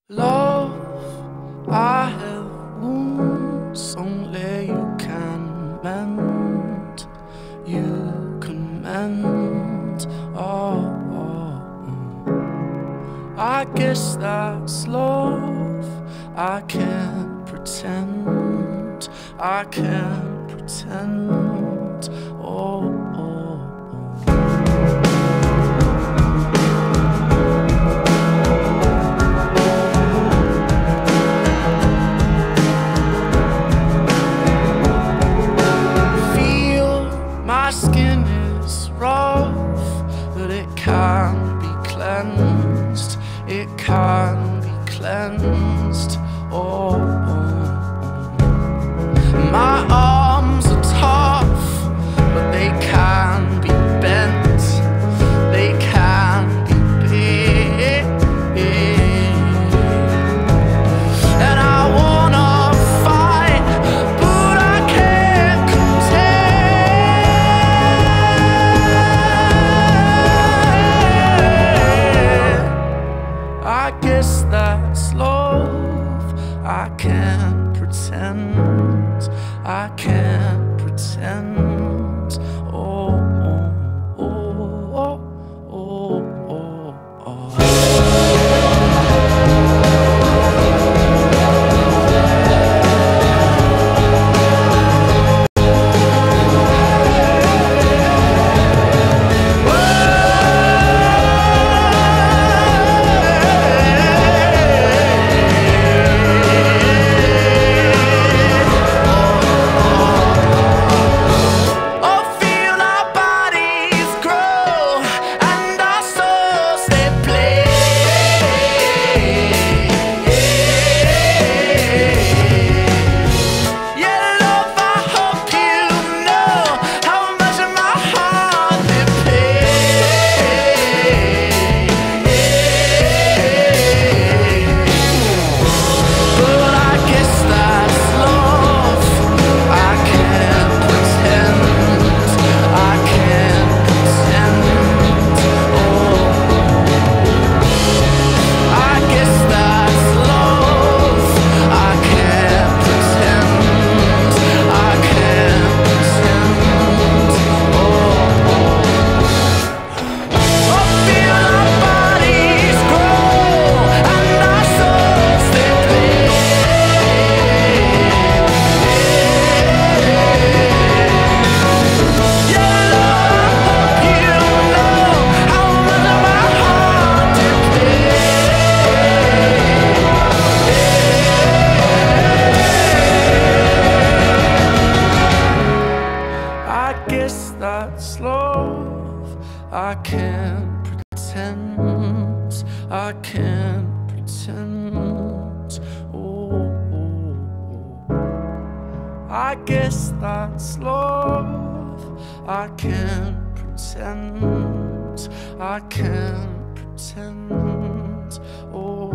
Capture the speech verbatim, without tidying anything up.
Love, I have wounds only you can mend. You can mend. Oh, oh, oh. I guess that's love. I can't pretend. I can't pretend. Oh, oh, oh. My skin is rough, but it can be cleansed. It can be cleansed. Oh, oh, oh. My arms are tough, but they can be bent. They can be big. And I wanna fight, but I can't contend. I guess that's love. I can't pretend. I can't pretend. Oh, oh, oh, oh, oh, oh, oh. That's love. I can't pretend. I can't pretend. Oh, oh, oh. I guess that's love. I can't pretend. I can't pretend. Oh.